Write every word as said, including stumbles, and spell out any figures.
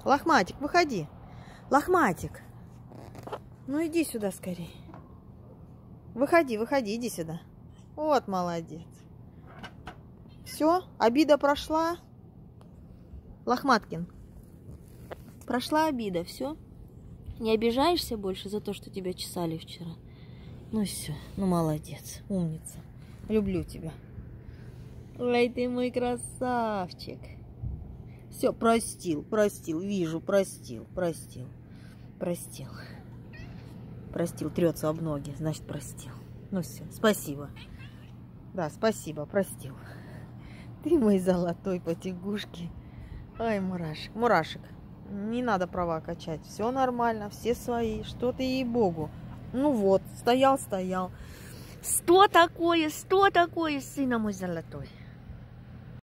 Лохматик, выходи. Лохматик. Ну иди сюда скорее. Выходи, выходи, иди сюда. Вот молодец. Все, обида прошла. Лохматкин. Прошла обида, все. Не обижаешься больше за то, что тебя чесали вчера? Ну все, ну молодец, умница. Люблю тебя. Ой, ты мой красавчик. Все, простил, простил, вижу, простил, простил, простил. Простил, трется об ноги, значит простил. Ну все, спасибо. Да, спасибо, простил. Ты мой золотой потягушки. Ай, мурашек, мурашек. Не надо права качать. Все нормально, все свои. Что ты, ей-богу. Ну вот, стоял, стоял. Что такое, что такое, сына мой золотой?